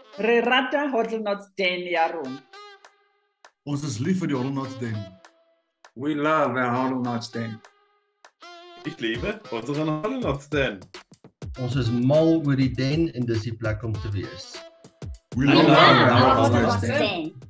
Re rata Hodlnots Den, Jaron. Ons is lief vir die Hodlnots Den. We love our Hodlnots Den. Ik lieve onze Hodlnots Den. Ons is mal oor die den en dis die plek om te wees. We love love our Hodlnots Den. Den.